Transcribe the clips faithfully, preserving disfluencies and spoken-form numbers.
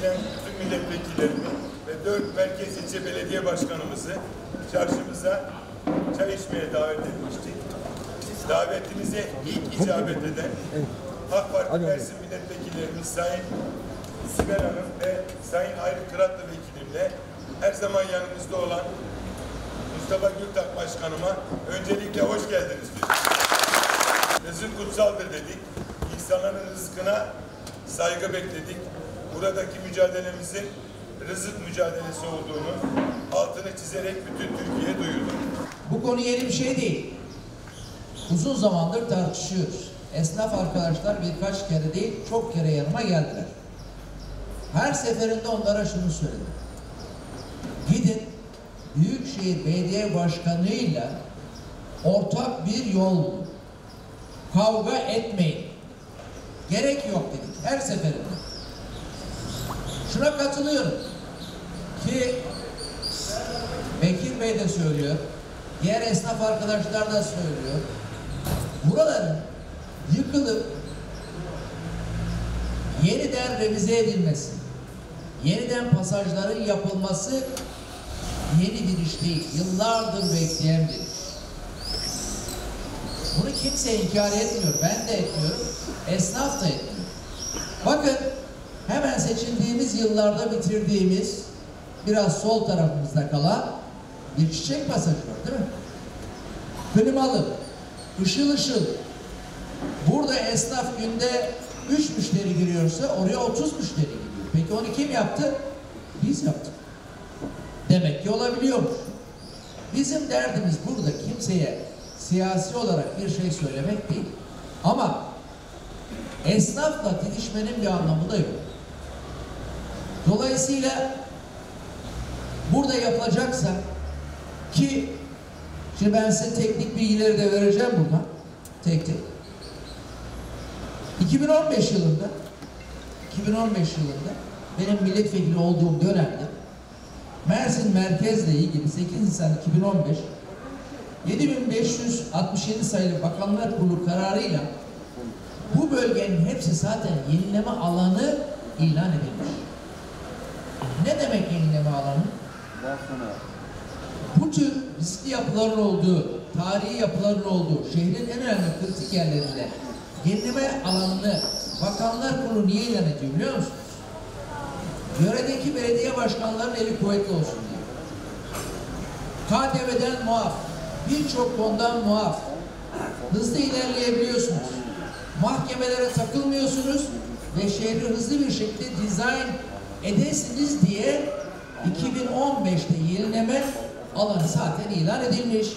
gelen tüm milletvekillerimi ve dört merkez ilçe belediye başkanımızı çarşımıza çay içmeye davet etmiştik. Davetimize ilk icabet eden AK Parti Mersin milletvekillerimiz Sayın Sibel Hanım ve Sayın Ayrı Kıratlı vekilimle her zaman yanımızda olan Mustafa Gültak Başkanıma öncelikle hoş geldiniz diyoruz. Rızık kutsaldır dedik. İnsanların rızkına saygı bekledik. Buradaki mücadelemizin rızık mücadelesi olduğunu altını çizerek bütün Türkiye'ye duyurduk. Bu konu yeni bir şey değil. Uzun zamandır tartışıyoruz. Esnaf arkadaşlar birkaç kere değil, çok kere yanıma geldiler. Her seferinde onlara şunu söyledim. Gidin Büyükşehir Belediye Başkanı'yla ortak bir yol bulun. Kavga etmeyin. Gerek yok dedik her seferinde. Şuna katılıyorum ki Bekir Bey de söylüyor, diğer esnaf arkadaşlar da söylüyor. Buraların yıkılıp yeniden revize edilmesi, yeniden pasajların yapılması yeni bir iş değil. Yıllardır bekleyen bir iş. Bunu kimse inkar etmiyor. Ben de etmiyorum. Esnaf da etmiyor. Bakın hemen seçildiğimiz yıllarda bitirdiğimiz biraz sol tarafımızda kalan bir çiçek pasajı var değil mi? Klimalı, ışıl ışıl. Burada esnaf günde üç müşteri giriyorsa oraya otuz müşteri giriyor. Peki onu kim yaptı? Biz yaptık. Demek ki olabiliyormuş. Bizim derdimiz burada kimseye siyasi olarak bir şey söylemek değil. Ama esnafla didişmenin bir anlamı da yok. Dolayısıyla burada yapılacaksa ki şimdi ben size teknik bilgileri de vereceğim buradan. Tek tek. iki bin on beş yılında iki bin on beş yılında benim milletvekili olduğum dönemde Mersin merkezle ilgili sekiz Nisan iki bin on beş yedi bin beş yüz altmış yedi sayılı Bakanlar Kurulu kararıyla bu bölgenin hepsi zaten yenileme alanı ilan edilmiş. Ne demek yenileme alanı? Bu tür riskli yapıların olduğu, tarihi yapıların olduğu, şehrin en önemli kritik yerlerinde yenileme alanını Bakanlar Kurulu niye ilan ediyor biliyor musunuz? Yöredeki belediye başkanlarının eli kuvvetli olsun diye. K D V'den muaf, birçok konudan muaf, hızlı ilerleyebiliyorsunuz. Mahkemelere takılmıyorsunuz ve şehri hızlı bir şekilde dizayn edesiniz diye iki bin on beşte yenileme alanı zaten ilan edilmiş.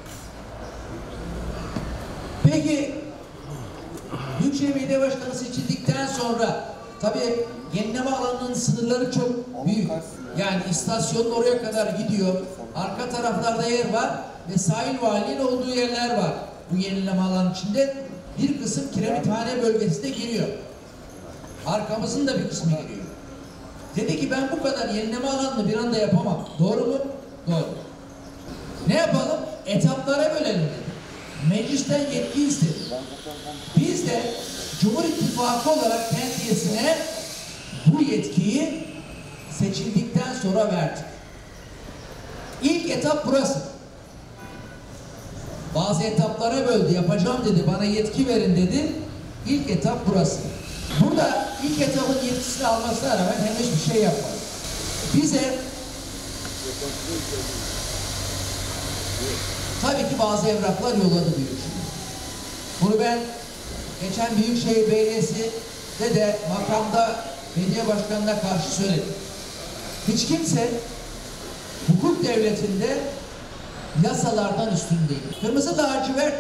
Peki Büyükşehir Belediye Başkanı seçildikten sonra tabii yenileme alanının sınırları çok büyük. Yani istasyonun oraya kadar gidiyor. Arka taraflarda yer var ve sahil valiliğin olduğu yerler var. Bu yenileme alanı içinde bir kısım Kiremithane bölgesi de giriyor. Arkamızın da bir kısmı giriyor. Dedi ki ben bu kadar yenileme alanını bir anda yapamam. Doğru mu? Doğru. Ne yapalım? Etaplara bölelim dedi. Meclisten yetki istedi. Biz de Cumhur İttifakı olarak kendisine bu yetkiyi seçildikten sonra verdik. İlk etap burası. Bazı etaplara böldü. Yapacağım dedi. Bana yetki verin dedi. İlk etap burası. Burada ilk etapın yetkisini almasına rağmen henüz bir şey yapmadı. Bize tabii ki bazı evraklar yolladı Büyükşehir. Bunu ben geçen Büyükşehir Belediyesi de de makamda belediye başkanına karşı söyledim. Hiç kimse hukuk devletinde yasalardan üstün değil. Kırmızı lacivert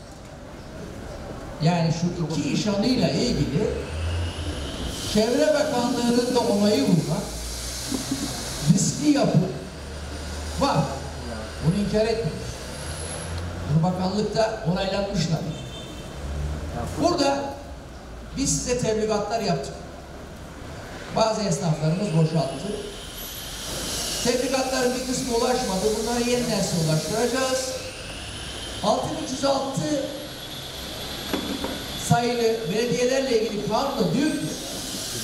yani şu iki iş anıyla ilgili Çevre Bakanlığı'nın da onayı bulmak riskli yapı var. Bunu inkar etmiyoruz. Bunu bakanlıkta onaylatmışlar. Burada biz size tebligatlar yaptık. Bazı esnaflarımız boşalttı. Tebligatların bir kısmı ulaşmadı. Bunları yeniden size ulaştıracağız. altı bin üç yüz altı sayılı belediyelerle ilgili kanunda diyor ki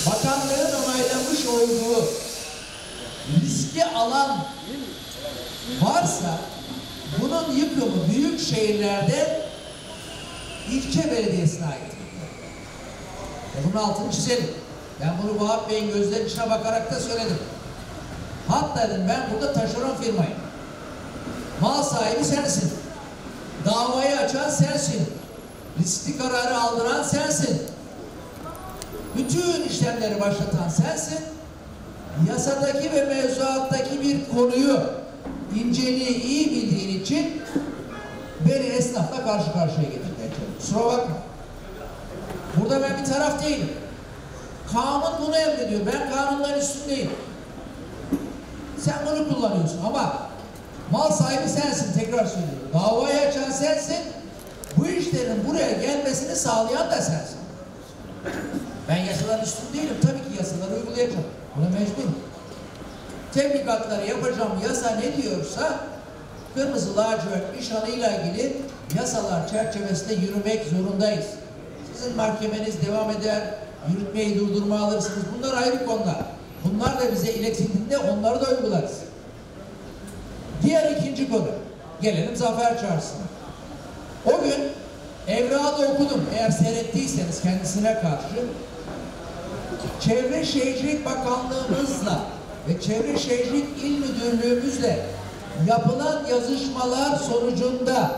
bakanlığın onaylamış olduğu riski alan varsa bunun yıkımı büyük şehirlerde ilçe belediyesine ait. E bunun altını çizelim. Ben bunu Vahap Bey'in gözlerinin içine bakarak da söyledim. Hatta dedim ben burada taşeron firmayım. Mal sahibi sensin. Davayı açan sensin. Riskli kararı aldıran sensin. Bütün işlemleri başlatan sensin. Yasadaki ve mevzuattaki bir konuyu inceliği iyi bildiğin için beni esnafla karşı karşıya getirmeye çalışıyor. Kusura bakma. Burada ben bir taraf değilim. Kanun bunu emrediyor. Ben kanunların üstündeyim. Sen bunu kullanıyorsun ama mal sahibi sensin, tekrar söylüyorum. Davayı açan sensin. Bu işlerin buraya gelmesini sağlayan da sensin. Ben yasaların üstünde değilim. Tabii ki yasaları uygulayacağım. Buna mecburum. Tebligatları yapacağım yasa ne diyorsa kırmızı lacivert nişanıyla ilgili yasalar çerçevesinde yürümek zorundayız. Sizin mahkemeniz devam eder, yürütmeyi durdurma alırsınız. Bunlar ayrı konular. Bunlar da bize iletildiğinde onları da uygularız. Diğer ikinci konu. Gelelim Zafer Çarşısı'na. O gün evrağı da okudum. Eğer seyrettiyseniz kendisine karşı Çevre Şehircilik Bakanlığımızla ve Çevre Şehircilik İl Müdürlüğümüzle yapılan yazışmalar sonucunda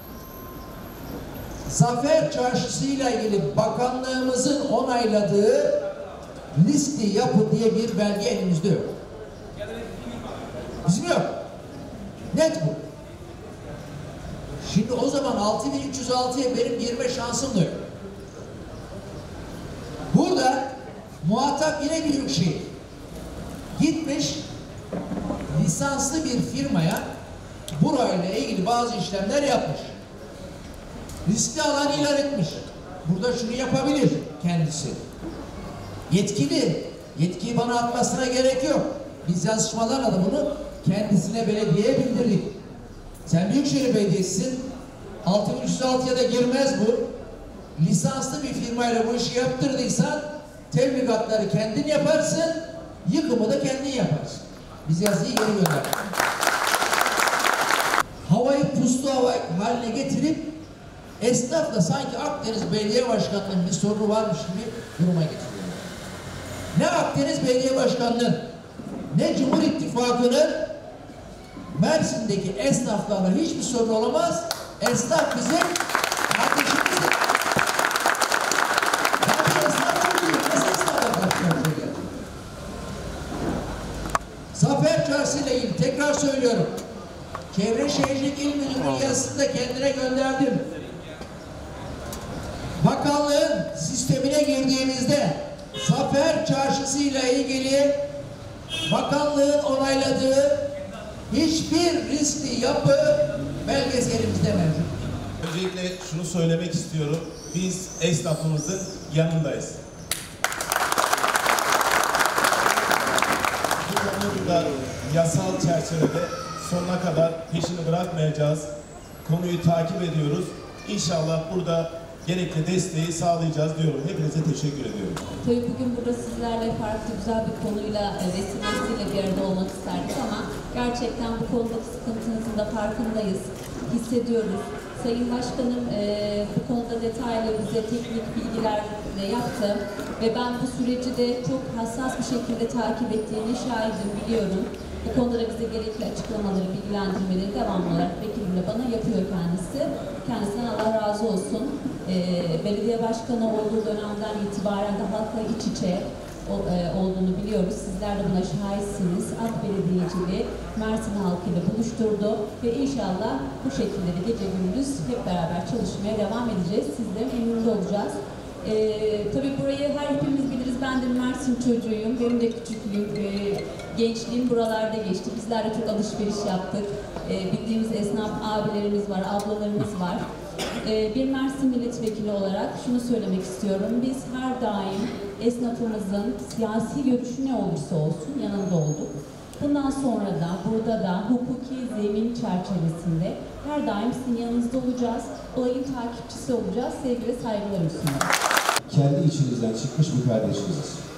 Zafer Çarşısı ile ilgili bakanlığımızın onayladığı riskli yapı diye bir belge elimizde yok. Bizim yok. Net bu. Şimdi o zaman altı bin üç yüz altıya benim girme şansım da yok. Burada muhatap yine Büyükşehir. Gitmiş lisanslı bir firmaya burayla ilgili bazı işlemler yapmış. Riskli alan ilan etmiş. Burada şunu yapabilir kendisi. Yetkili. Yetkiyi bana atmasına gerek yok. Biz yazışmalarla da bunu kendisine, belediyeye bildirdik. Sen Büyükşehir Belediyesi'sin. altı bin üç yüz altıya da girmez bu. Lisanslı bir firmayla bu işi yaptırdıysan tebligatları kendin yaparsın, yıkımı da kendin yaparsın. Biz yazıyı geri gönderdik. Havayı puslu hava haline getirip esnafla sanki Akdeniz Belediye Başkanlığı'nın bir sorunu varmış gibi duruma getiriyor. Ne Akdeniz Belediye Başkanlığı'nın ne Cumhur İttifakı'nın Mersin'deki esnaflarla hiçbir sorun olamaz. Esnaf bizim kardeşimizdir. Tabii esnaf değil. Nasıl esnafla karşı karşıya geldi? Zafer Çarşısı ile ilgili tekrar söylüyorum. Çevre Şehircilik İl Müdürlüğü yazısında kendine gönderdim. Bakanlığın sistemine girdiğimizde Zafer Çarşısı ile ilgili bakanlığın onayladığı hiçbir riskli yapı belgesi elimizde mevcut. Öncelikle şunu söylemek istiyorum. Biz esnafımızın yanındayız. Bu konuyu da yasal çerçevede sonuna kadar peşini bırakmayacağız. Konuyu takip ediyoruz. İnşallah burada gerekli desteği sağlayacağız diyorum. Hepinize teşekkür ediyorum. Tabii bugün burada sizlerle farklı güzel bir konuyla, vesilesiyle bir arada olmak isterdik ama gerçekten bu konudaki sıkıntınızın da farkındayız, hissediyoruz. Sayın Başkanım e, bu konuda detaylı bize teknik bilgiler de yaptı ve ben bu süreci de çok hassas bir şekilde takip ettiğini şahidim, biliyorum. Bu konuda bize gerekli açıklamaları, bilgilendirmeleri devamlı olarak vekilimle bana yapıyor kendisi. Kendisinden Allah razı olsun. Ee, belediye başkanı olduğu dönemden itibaren de halkla iç içe o, e, olduğunu biliyoruz. Sizler de buna şahitsiniz. AK belediyeciliği Mersin halkıyla buluşturdu ve inşallah bu şekilde de gece gündüz hep beraber çalışmaya devam edeceğiz. Sizlerin emrinde olacağız. Ee, tabii burayı her hepimiz biliriz. Ben de Mersin çocuğuyum. Benim de küçüklüğüm, e, gençliğim buralarda geçti. Bizler de çok alışveriş yaptık. E, bildiğimiz esnaf abilerimiz var, ablalarımız var. E, bir Mersin milletvekili olarak şunu söylemek istiyorum. Biz her daim esnafımızın siyasi görüşü ne olursa olsun yanında olduk. Bundan sonra da burada da hukuki zemin çerçevesinde her daim sizin yanınızda olacağız. Olayın takipçisi olacağız. Sevgi ve saygılarımı sunuyorum. Kendi içinizden çıkmış bir kardeşiniz.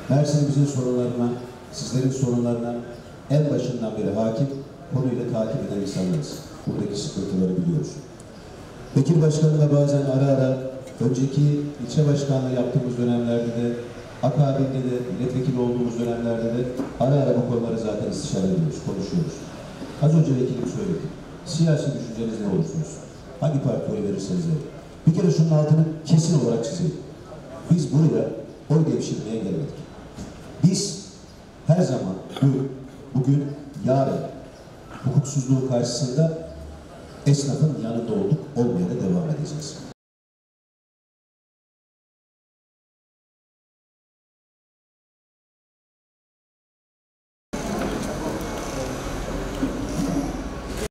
Mersin'imizin sorunlarına, sizlerin sorunlarına en başından beri hakim, konuyla takip eden insanlarız. Buradaki sıkıntıları biliyoruz. Bekir Başkan'la bazen ara ara, önceki ilçe başkanlığı yaptığımız dönemlerde de, akabinde de, milletvekili olduğumuz dönemlerde de ara ara bu konuları zaten istişare ediyoruz, konuşuyoruz. Az önce vekilim söyledi. Siyasi düşünceniz ne olursa olsun, hangi parti oy verirseniz verin. Bir kere şunun altını kesin olarak çizeyim. Biz buraya oy devşirmeye gelmedik. Biz her zaman bugün, bugün, yarın hukuksuzluğun karşısında esnafın yanında olduk, olmaya da devam edeceğiz.